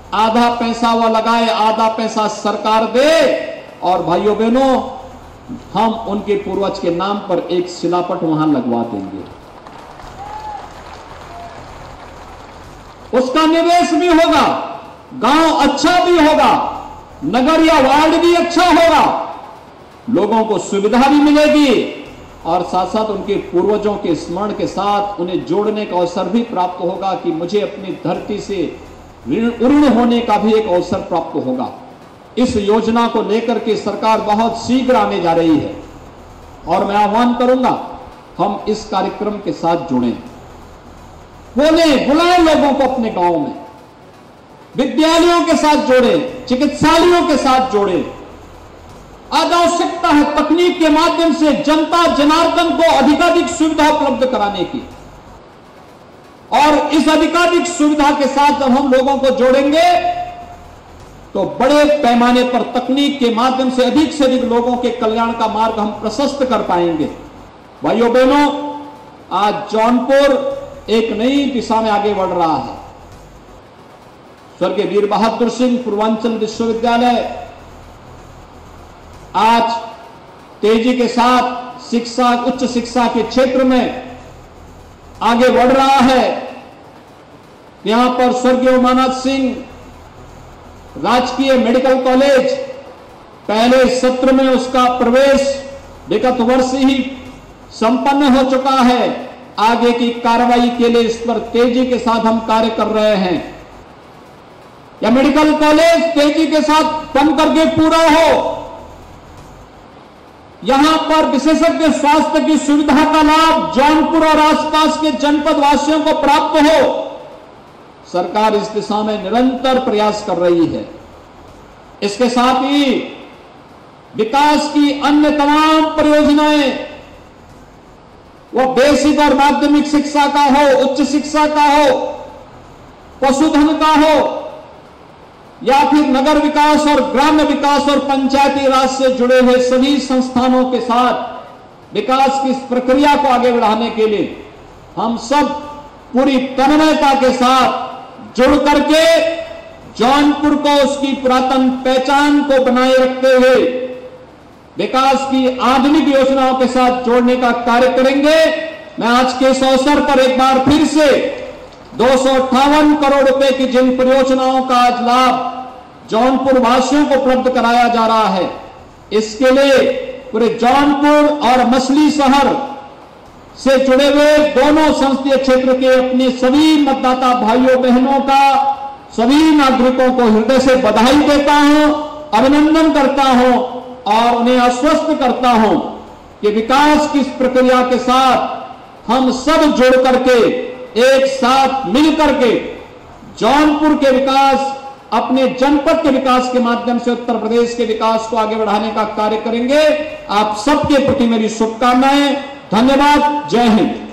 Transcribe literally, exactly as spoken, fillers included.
आधा पैसा वह लगाए, आधा पैसा सरकार दे, और भाइयों बहनों हम उनके पूर्वज के नाम पर एक शिलापट वहां लगवा देंगे। उसका निवेश भी होगा, गांव अच्छा भी होगा, नगर या वार्ड भी अच्छा होगा, लोगों को सुविधा भी मिलेगी और साथ साथ उनके पूर्वजों के स्मरण के साथ उन्हें जोड़ने का अवसर भी प्राप्त होगा कि मुझे अपनी धरती से ऋण होने का भी एक अवसर प्राप्त होगा। इस योजना को लेकर के सरकार बहुत शीघ्र आने जा रही है और मैं आह्वान करूंगा हम इस कार्यक्रम के साथ जुड़ें, बोले बुलाएं लोगों को अपने गांव में, विद्यालयों के साथ जोड़ें, चिकित्सालयों के साथ जोड़ें। आज आवश्यकता है तकनीक के माध्यम से जनता जनार्दन को अधिकाधिक सुविधा उपलब्ध कराने की, और इस अधिकाधिक सुविधा के साथ जब हम लोगों को जोड़ेंगे तो बड़े पैमाने पर तकनीक के माध्यम से अधिक से अधिक लोगों के कल्याण का मार्ग हम प्रशस्त कर पाएंगे। भाइयों बहनों, आज जौनपुर एक नई दिशा में आगे बढ़ रहा है। स्वर्गीय वीर बहादुर सिंह पूर्वांचल विश्वविद्यालय आज तेजी के साथ शिक्षा, उच्च शिक्षा के क्षेत्र में आगे बढ़ रहा है। यहां पर स्वर्गीय उमानाथ सिंह राजकीय मेडिकल कॉलेज पहले सत्र में उसका प्रवेश विगत वर्ष ही संपन्न हो चुका है। आगे की कार्रवाई के लिए इस पर तेजी के साथ हम कार्य कर रहे हैं। यह मेडिकल कॉलेज तेजी के साथ बन करके पूरा हो, यहां पर विशेषज्ञ स्वास्थ्य की सुविधा का लाभ जौनपुर और आसपास के जनपद वासियों को प्राप्त हो, सरकार इस दिशा में निरंतर प्रयास कर रही है। इसके साथ ही विकास की अन्य तमाम परियोजनाएं, वो बेसिक और माध्यमिक शिक्षा का हो, उच्च शिक्षा का हो, पशुधन का हो, या फिर नगर विकास और ग्राम्य विकास और पंचायती राज से जुड़े हुए सभी संस्थानों के साथ विकास की इस प्रक्रिया को आगे बढ़ाने के लिए हम सब पूरी तन्मयता के साथ जुड़ करके जौनपुर को उसकी पुरातन पहचान को बनाए रखते हुए विकास की आधुनिक योजनाओं के साथ जोड़ने का कार्य करेंगे। मैं आज के इस अवसर पर एक बार फिर से दो सौ अट्ठावन करोड़ रुपए की जिन परियोजनाओं का आज लाभ जौनपुर वासियों को उपलब्ध कराया जा रहा है, इसके लिए पूरे जौनपुर और मछली शहर से जुड़े हुए दोनों संसदीय क्षेत्र के अपने सभी मतदाता भाइयों बहनों का, सभी नागरिकों को हृदय से बधाई देता हूं, अभिनंदन करता हूं और उन्हें आश्वस्त करता हूं कि विकास की इस प्रक्रिया के साथ हम सब जुड़ करके एक साथ मिल करके जौनपुर के विकास, अपने जनपद के विकास के माध्यम से उत्तर प्रदेश के विकास को आगे बढ़ाने का कार्य करेंगे। आप सबके प्रति मेरी शुभकामनाएं। धन्यवाद। जय हिंद।